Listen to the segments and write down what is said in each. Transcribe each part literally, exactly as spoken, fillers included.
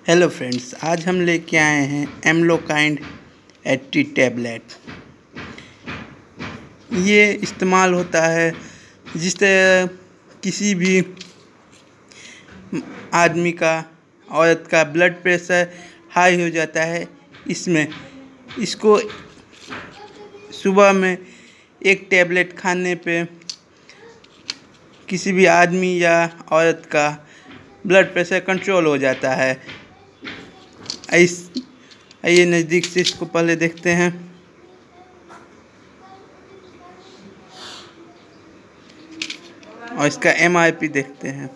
Hello friends, आज हम लेके आए हैं एमलोकाइंड एट्टी टैबलेट। ये इस्तेमाल होता है जिससे किसी भी आदमी का, औरत का ब्लड प्रेशर हाई हो जाता है। इसमें इसको सुबह में एक टैबलेट खाने पे किसी भी आदमी या औरत का ब्लड प्रेशर कंट्रोल हो जाता है। इस आइए नज़दीक से इसको पहले देखते हैं। और इसका एम आर पी देखते हैं।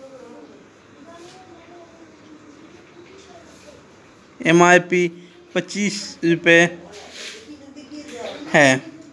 एम आर पी पच्चीस रुपये है।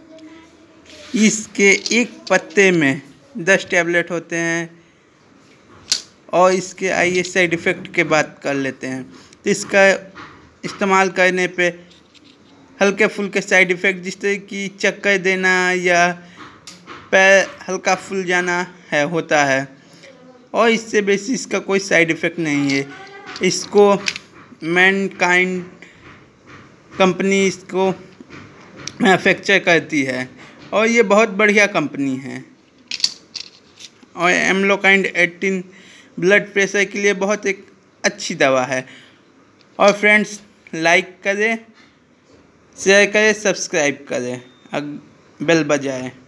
इसके एक पत्ते में दस टैबलेट होते हैं। और इसके आइए साइड इफ़ेक्ट के बात कर लेते हैं। तो इसका इस्तेमाल करने पे हल्के फुल्के साइड इफ़ेक्ट जैसे कि चक्कर देना या पैर हल्का फूल जाना है होता है। और इससे बेसी इसका कोई साइड इफ़ेक्ट नहीं है। इसको मैनकाइंड कंपनी इसको मैन्युफैक्चर करती है और ये बहुत बढ़िया कंपनी है। और एमलोकाइंड एट्टी ब्लड प्रेशर के लिए बहुत एक अच्छी दवा है। और फ्रेंड्स, लाइक करें, शेयर करें, सब्सक्राइब करें, बेल बजाएं।